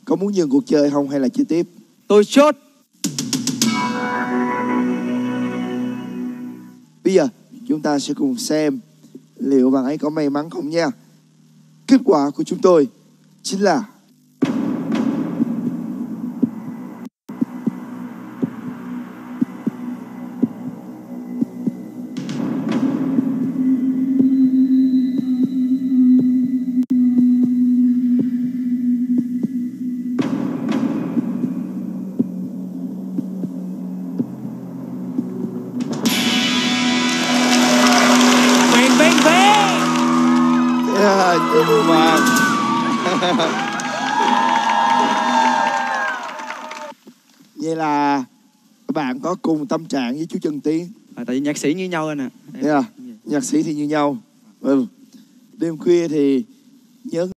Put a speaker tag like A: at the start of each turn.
A: có muốn dừng cuộc chơi không hay là chơi tiếp?
B: Tôi chốt.
A: Bây giờ chúng ta sẽ cùng xem liệu bạn ấy có may mắn không nha. Kết quả của chúng tôi chính là mà vậy là các bạn có cùng tâm trạng với chú Trần Tiến.
B: Tại vì nhạc sĩ như nhau anh ạ.
A: Nhạc sĩ thì như nhau. Đêm khuya thì nhớ